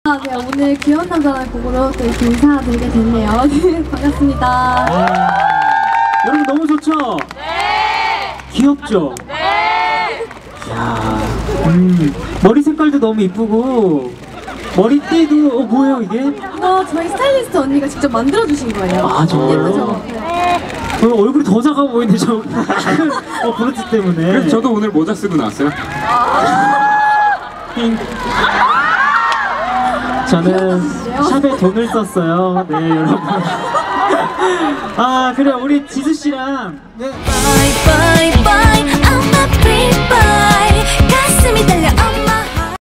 네, 오늘 귀여운 남자를 보고로 또 이렇게 인사드리게 됐네요. 네, 반갑습니다. 여러분 너무 좋죠? 네! 귀엽죠? 네! 야, 머리 색깔도 너무 이쁘고 머리띠도 뭐예요 이게? 이거 저희 스타일리스트 언니가 직접 만들어주신 거예요. 아 정말요? 예쁘죠? 얼굴이 더 작아 보이는데 저 브로치 때문에. 그래서 저도 오늘 모자 쓰고 나왔어요. 저는 샵에 돈을 썼어요. 네 여러분. 아 그래 우리 지수 씨랑 Bye bye bye I'm a free boy 가슴이 달려